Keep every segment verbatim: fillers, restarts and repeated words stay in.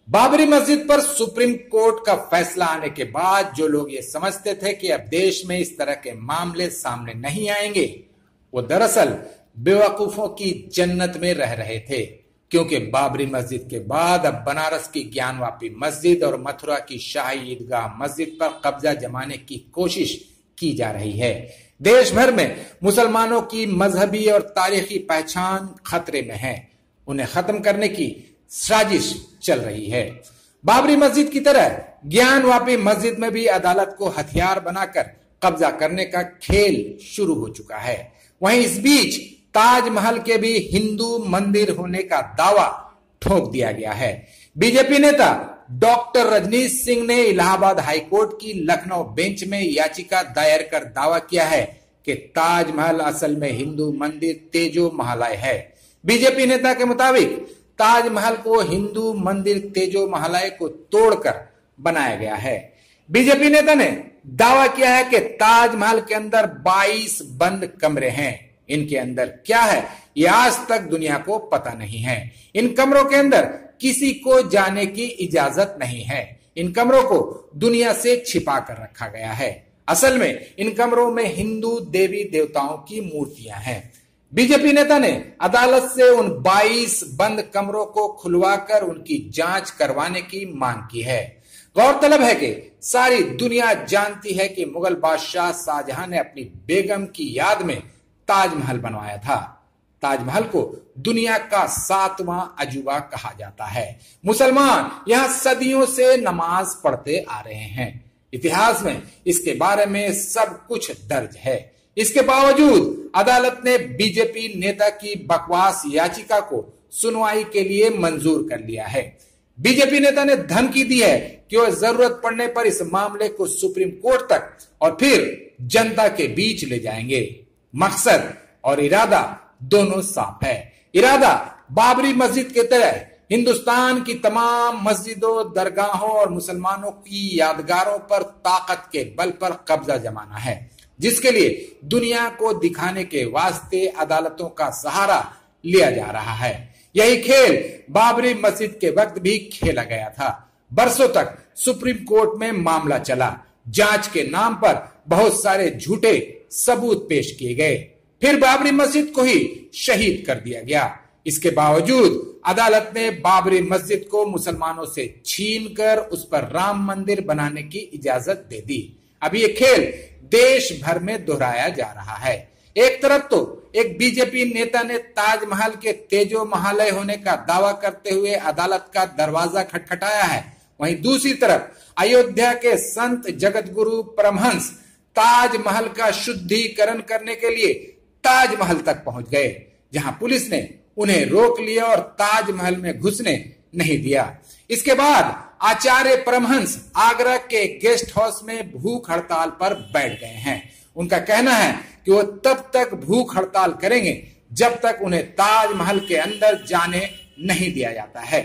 बाबरी मस्जिद पर supreme court का फैसला आने के बाद जो लोग ये समझते थे कि अब देश में इस तरह के मामले सामने नहीं आएंगे, वो दरअसल बेवकूफों की जन्नत में रह रहे थे, क्योंकि बाबरी मस्जिद के बाद अब बनारस की ज्ञानवापी मस्जिद और मथुरा की शाही ईदगाह मस्जिद पर कब्जा जमाने की कोशिश की जा रही है। देश भर में मुसलमानों की मजहबी और तारीखी पहचान खतरे में है। उन्हें खत्म करने की साजिश चल रही है। बाबरी मस्जिद की तरह ज्ञानवापी मस्जिद में भी अदालत को हथियार बनाकर कब्जा करने का खेल शुरू हो चुका है। वहीं इस बीच ताजमहल के भी हिंदू मंदिर होने का दावा ठोक दिया गया है। बीजेपी नेता डॉक्टर रजनीश सिंह ने इलाहाबाद हाईकोर्ट की लखनऊ बेंच में याचिका दायर कर दावा किया है कि ताजमहल असल में हिंदू मंदिर तेजो महालय है। बीजेपी नेता के मुताबिक ताजमहल को हिंदू मंदिर तेजो महालय को तोड़कर बनाया गया है। बीजेपी नेता ने दावा किया है कि ताजमहल के अंदर बाईस बंद कमरे हैं। इनके अंदर क्या है यह आज तक दुनिया को पता नहीं है। इन कमरों के अंदर किसी को जाने की इजाजत नहीं है। इन कमरों को दुनिया से छिपा कर रखा गया है। असल में इन कमरों में हिंदू देवी देवताओं की मूर्तियां हैं। बीजेपी नेता ने अदालत से उन बाईस बंद कमरों को खुलवाकर उनकी जांच करवाने की मांग की है। गौरतलब है कि सारी दुनिया जानती है कि मुगल बादशाह शाहजहां ने अपनी बेगम की याद में ताजमहल बनवाया था। ताजमहल को दुनिया का सातवां अजूबा कहा जाता है। मुसलमान यहां सदियों से नमाज पढ़ते आ रहे हैं। इतिहास में इसके बारे में सब कुछ दर्ज है। इसके बावजूद अदालत ने बीजेपी नेता की बकवास याचिका को सुनवाई के लिए मंजूर कर लिया है। बीजेपी नेता ने धमकी दी है कि वह जरूरत पड़ने पर इस मामले को सुप्रीम कोर्ट तक और फिर जनता के बीच ले जाएंगे। मकसद और इरादा दोनों साफ है। इरादा बाबरी मस्जिद की तरह हिंदुस्तान की तमाम मस्जिदों, दरगाहों और मुसलमानों की यादगारों पर ताकत के बल पर कब्जा जमाना है, जिसके लिए दुनिया को दिखाने के वास्ते अदालतों का सहारा लिया जा रहा है। यही खेल बाबरी मस्जिद के वक्त भी खेला गया था। बरसों तक सुप्रीम कोर्ट में मामला चला। जांच के नाम पर बहुत सारे झूठे सबूत पेश किए गए। फिर बाबरी मस्जिद को ही शहीद कर दिया गया। इसके बावजूद अदालत ने बाबरी मस्जिद को मुसलमानों से छीनकर उस पर राम मंदिर बनाने की इजाजत दे दी। अब ये खेल देश भर में दोहराया जा रहा है। एक तरफ तो एक बीजेपी नेता ने ताजमहल के तेजो महालय होने का दावा करते हुए अदालत का दरवाजा खटखटाया है, वहीं दूसरी तरफ अयोध्या के संत जगतगुरु परमहंस ताजमहल का शुद्धिकरण करने के लिए ताजमहल तक पहुंच गए, जहां पुलिस ने उन्हें रोक लिया और ताजमहल में घुसने नहीं दिया। इसके बाद आचार्य परमहंस आगरा के गेस्ट हाउस में भूख हड़ताल पर बैठ गए हैं। उनका कहना है कि वो तब तक भूख हड़ताल करेंगे जब तक उन्हें ताजमहल के अंदर जाने नहीं दिया जाता है।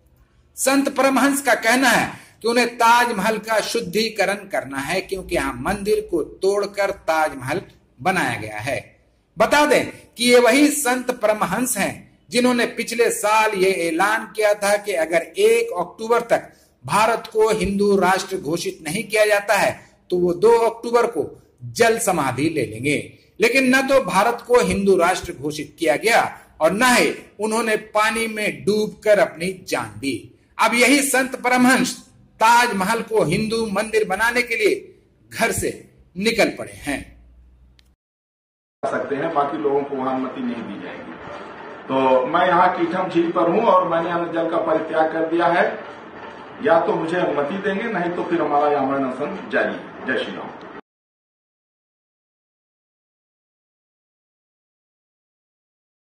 संत परमहंस का कहना है कि उन्हें ताजमहल का शुद्धिकरण करना है, क्योंकि यहां मंदिर को तोड़कर ताजमहल बनाया गया है। बता दें कि ये वही संत परमहंस हैं जिन्होंने पिछले साल ये ऐलान किया था कि अगर एक अक्टूबर तक भारत को हिंदू राष्ट्र घोषित नहीं किया जाता है तो वो दो अक्टूबर को जल समाधि ले लेंगे। लेकिन न तो भारत को हिंदू राष्ट्र घोषित किया गया और न ही उन्होंने पानी में डूबकर अपनी जान दी। अब यही संत परमहंस ताजमहल को हिंदू मंदिर बनाने के लिए घर से निकल पड़े हैं। सकते हैं, बाकी लोगों को वहां अनुमति नहीं दी जाएगी। तो मैं यहाँ कीठम झील पर हूँ और मैंने अन्न जल का परित्याग कर दिया है। या तो मुझे अनुमति देंगे, नहीं तो फिर हमारा यहाँ अनशन जारी है। जय श्री राम।